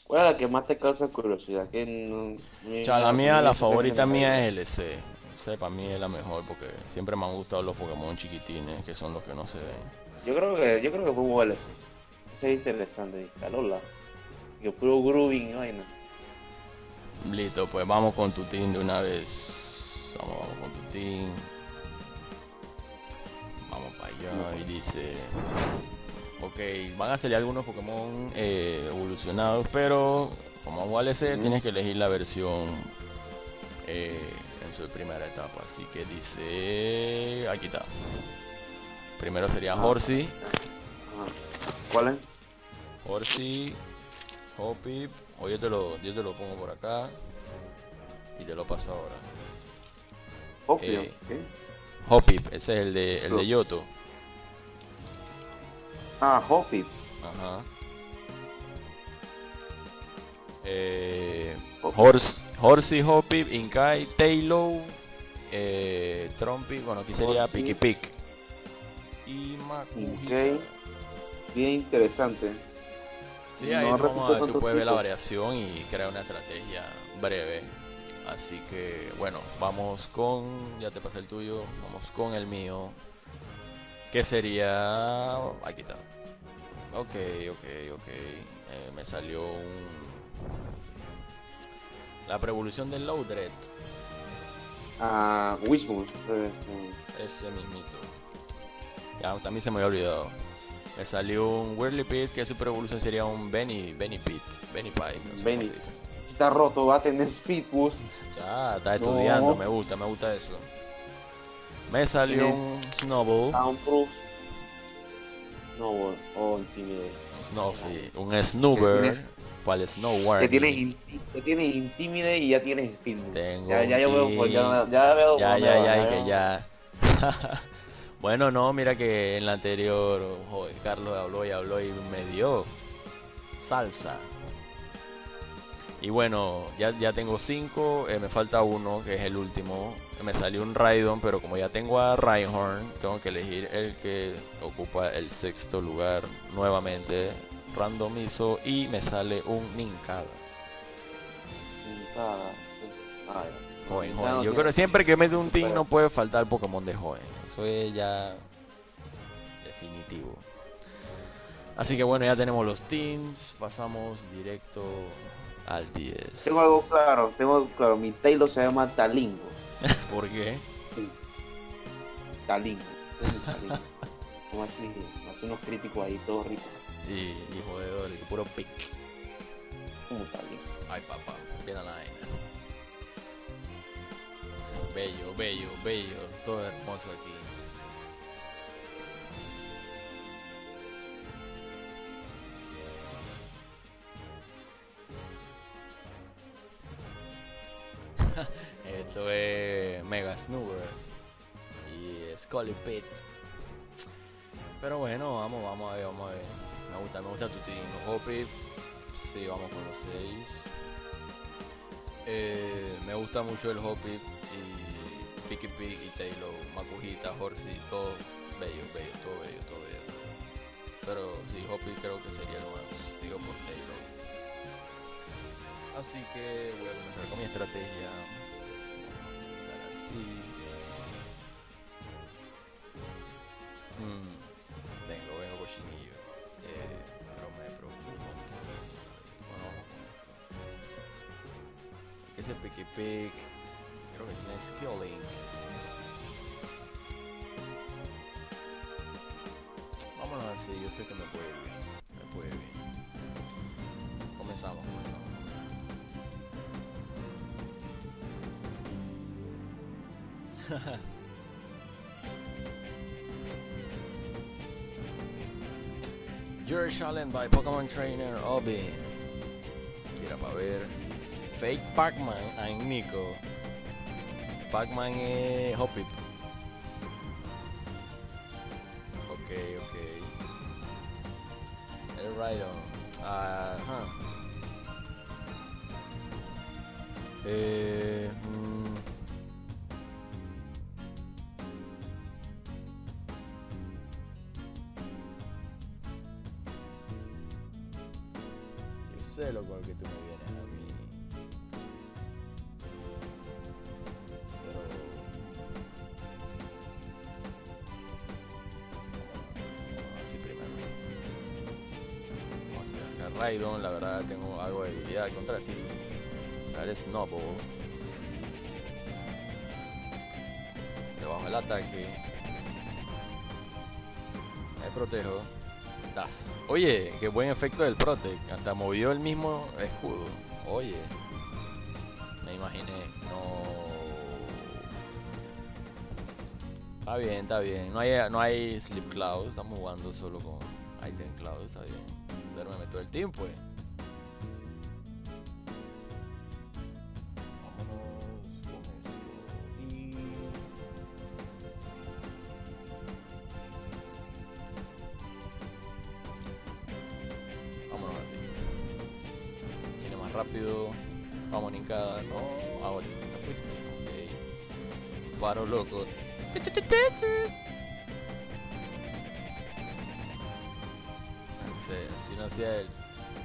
¿Cuál es la que más te causa curiosidad? Que no, O sea, la a mía, mí la eso se me favorita hace. mía es LC. O sea, para mí es la mejor porque siempre me han gustado los Pokémon chiquitines, que son los que no se ven. Yo creo que fue un ULC. Eso sería interesante, instalarla. Que puro grooving y vaina. Listo, pues vamos con tu team de una vez. Vamos con tu team. Vamos para No, allá. Y dice: ok, van a salir algunos Pokémon evolucionados, pero como igual ese, ujú. tienes que elegir la versión eh, en su primera etapa. Así que dice: aquí está. Primero sería Ah, Horsey. ajá. ¿Cuál es? Horsey, Hoppip. O yo te lo pongo por acá y te lo paso ahora. Opio, Eh, ¿qué? Hoppip, ese es el de Yoto. Ah, Hoppy. Ajá. Eh, Hoppy. Horsey, Hoppip, Inkai, Taillow, Trumpy, bueno, aquí sería Piki Horsey, Pick. Y Makuhita. Inkay. Bien interesante. Sí, ahí No vamos a repite ver, tú tantos puedes ver la tipos. variación y crear una estrategia breve. Así que, bueno, vamos con, ya te pasé el tuyo, vamos con el mío, que sería, aquí está. Ok, ok. Me salió la preevolución del Loudred, Ah, Wishbone. ese mismito. Ya también se me había olvidado. Me salió un Whirlipit, que su preevolución sería un Benny Pit, Benny Pie, no sé cómo se Benny. dice. Está roto, va a tener Speed Boost. Ya, está estudiando, No. me gusta eso. Me salió un Tienes Snowball, Soundproof. No, oh, Intimidate. un Dale. Snuffy, un Que Snoober, tienes, cual Snow que tienes, Warning. que tienes Intimidate y ya tienes Speed Boost. Tengo Ya, un ya yo veo team. ya veo por Ya, dónde ya, va. ya, Ya y que veo. ya. Bueno, no, mira que en la anterior, joder, Carlos habló y me dio salsa. Y bueno, ya tengo 5, me falta uno, que es el último. Me salió un Raidon, pero como ya tengo a Rhyhorn, tengo que elegir el que ocupa el sexto lugar nuevamente. Randomizo y me sale un Nincada. Nada, eso es- ah, ya. No, Joven, Nintendo joven. no Yo creo tiene que siempre que meto que un team no superar. puede faltar Pokémon de joven. Eso es ya definitivo. Así que bueno, ya tenemos los teams. Pasamos directo al Tengo 10. algo claro, tengo algo claro. Mi Taylor se llama Talingo. ¿Por qué? Sí, Talingo. Este es mi Talingo. Como así, hace unos críticos ahí todos ricos. Y jodedor, y puro pick. Como Talingo. Ay, papá, bien a la vaina. Bello, bello, bello. Todo hermoso aquí. Esto es Mega Snoober y Scully Pit. Pero bueno, vamos a ver, vamos a ver. Me gusta tu team. Hopi, sí, vamos con los 6. Me gusta mucho el Hopi y Picky Pig y Taylor, Makuhita, Horsey, todo bello, bello, todo bello, todo bello. Pero sí, Hopi creo que sería lo más. Sigo por Taylor. Así que voy a comenzar con mi estrategia. Vamos a comenzar así. Vengo cochinillo. Pero me preocupa un poco. Bueno, vamos con esto. Ese Picky Pick. Creo que tiene Skill Link. Vámonos así, yo sé que me puede ir bien. Me puede ir bien. Comenzamos. You're challenged by Pokémon Trainer Obi. Tira para ver. Fake Pac-Man and Nico. Pac-Man es Hoppip. Ok. El Rhydon. Ajá. Eh, mm, sé lo con que tú me vienes a mí. Pero... vamos así primero. Vamos a hacer acá Raidon, la verdad tengo algo de debilidad contra ti. Traer Snowball. Le bajo el ataque. Me protejo. Das. Oye, qué buen efecto del Protect. Hasta movió el mismo escudo. Oye. Me imaginé. No. Está bien, está bien. No hay Sleep Cloud. Estamos jugando solo con Item Cloud. Está bien. Duérmeme todo el team, pues. Vámonos con esto. Y... vámonos así. Tiene más rápido. Vamos Ninkada. No. Ahora te fuiste. Ok. Paro loco. No sé, así no hacía él.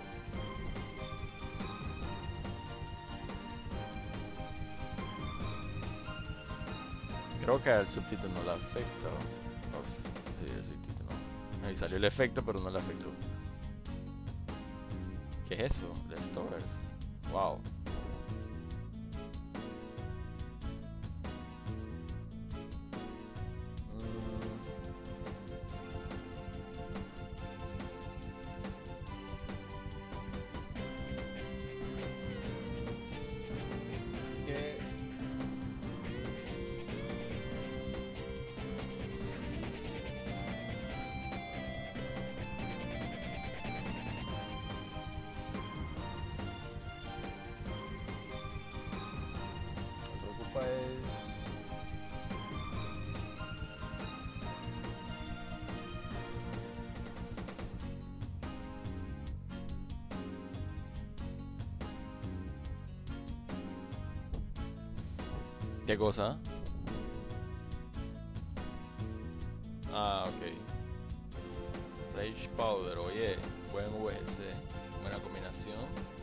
Creo que al subtítulo no le afecta. Uf, sí, el subtítulo no. Ahí salió el efecto, pero no le afectó. ¿Qué es eso? Leftovers. Wow. ¿Qué cosa? Ah, ok. Rage Powder, oye, buen US, buena combinación.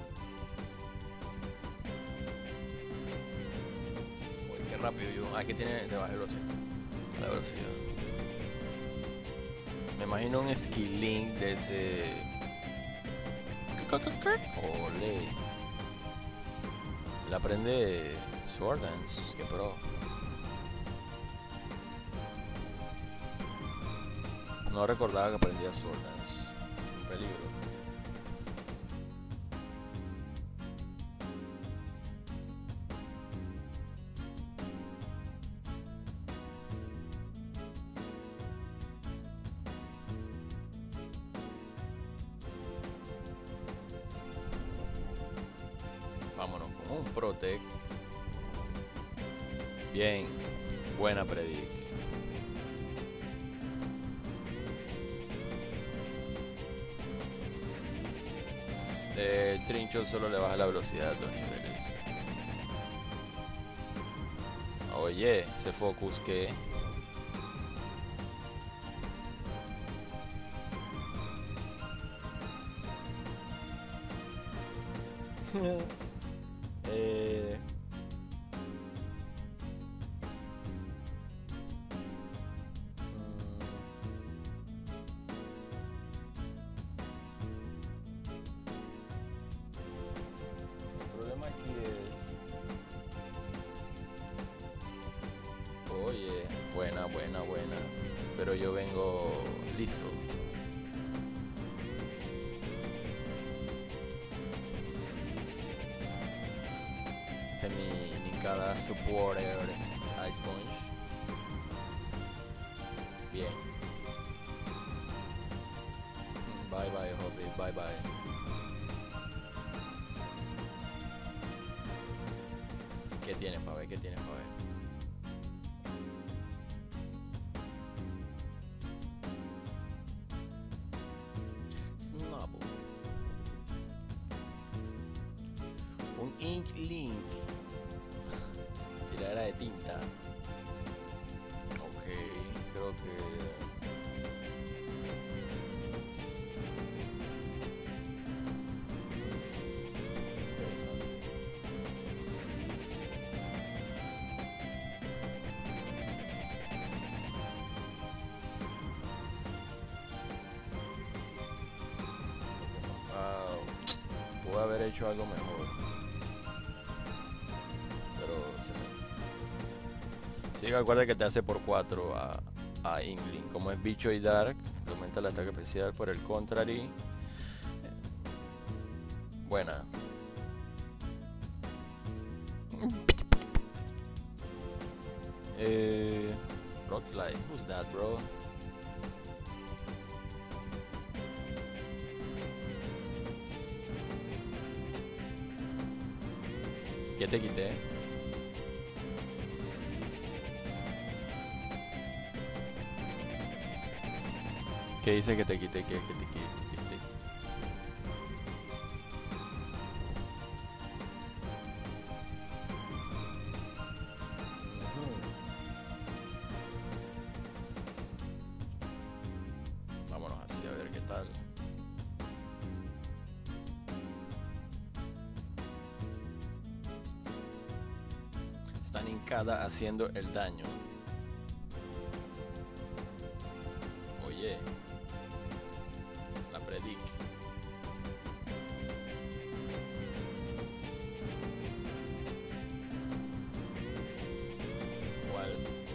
Uy, qué rápido yo. Ah, que tiene de baja velocidad. La velocidad. Me imagino un skill link de ese. Ole. Le aprende Sword Dance, que pro. No recordaba que aprendía Sword Dance. Un peligro. Vámonos con un Protect. Bien, buena predict. Stringshot solo le baja la velocidad a los niveles. Oye, ese focus que... el problema aquí es... oye, buena. Pero yo vengo liso. Este es mi Ninkada supporter Ice Sponge. Bien. Bye bye, Hobbit, bye bye. ¿Qué tienes para ver? Snubble. Un Ink Link. Tiradera de tinta. Ok, creo que... puede haber hecho algo mejor. Pero sí, acuerda que te hace por 4 a Ingling. Como es bicho y Dark, le aumenta el ataque especial. Por el contrario, buena. Rock Slide, who's that, bro? ¿Qué te quité? ¿Qué dice que te quité? ¿Qué te quité? Vámonos así a ver qué tal. Están hincada haciendo el daño. Oye, la predic. ¿Cuál?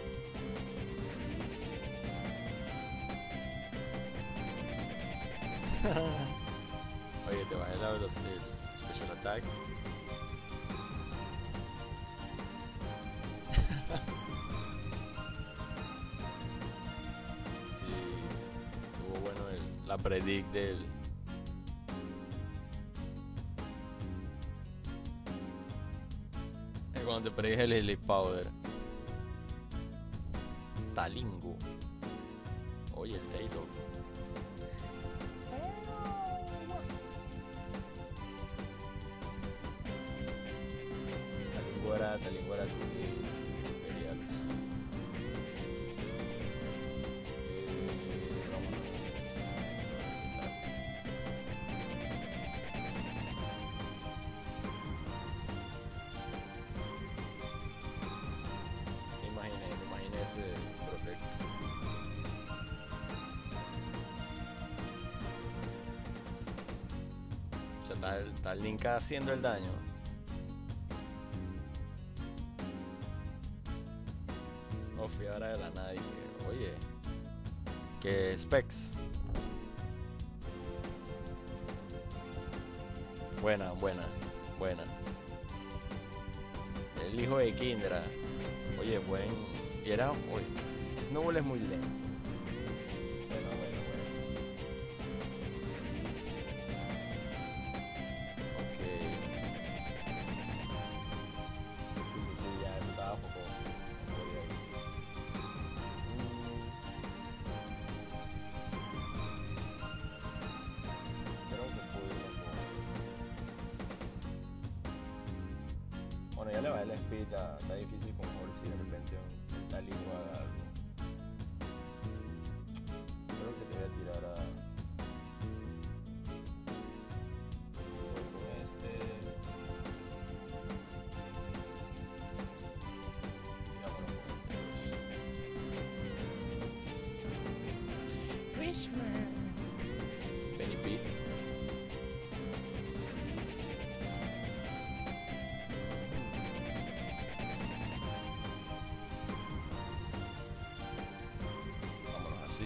Oye, te bajé la velocidad, el special attack. Sí, estuvo bueno la predict del... Cuando te predije el Sleep Powder. Talingo. Oye, el Taylor. Talingo era tu quería lucir. Vámonos. Me imaginé ese protecto. O sea, está el Link haciendo el daño. No fui ahora de la nada y que, oye, que Specs. Buena. El hijo de Kindra. Oye, buen. Y era. Uy, Snowball es muy lento. Bueno. Ok. Sí, ya eso estaba poco. No podía ir. Creo que pude ir con... Bueno, ya le bajé la speed, está difícil con Horse si de repente un talino haga algo. Creo que te voy a tirar a... Voy con este... Vámonos con este. Richmond. Benny Pete. Vámonos así.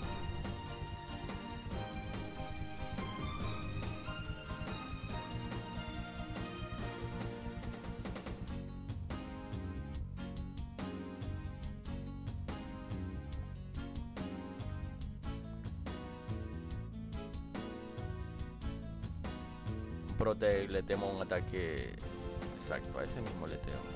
Protect, le temo un ataque exacto, a ese mismo le temo.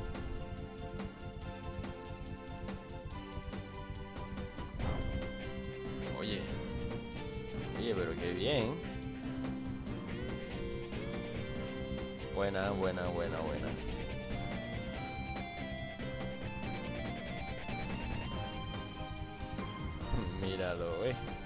Oye, pero qué bien. Buena. Míralo,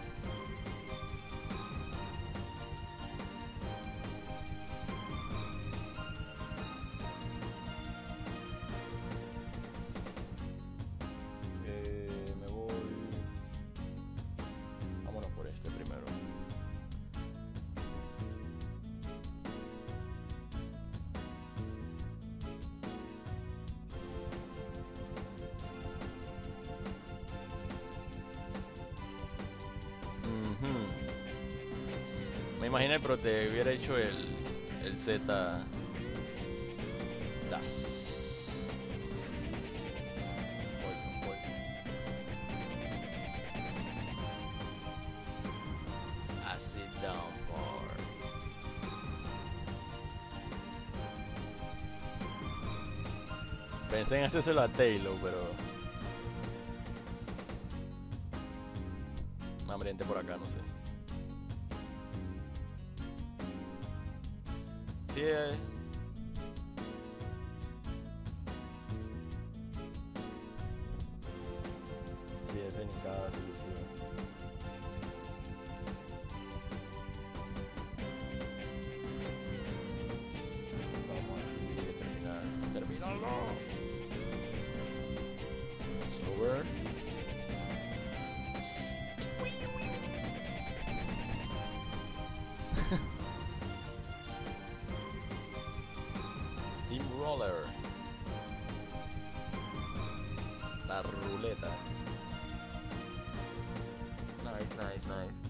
me voy. Vámonos por este primero. Me imaginé, pero te hubiera hecho el Z Das. Poison, poison. Acid downpour. Pensé en hacérselo a Taylor, pero hambriente por acá, no sé. Sí, sí, ese ni cada solución. Vamos a terminar. ¡Terminarlo! Slower. Steamroller. La ruleta. Nice, nice, nice.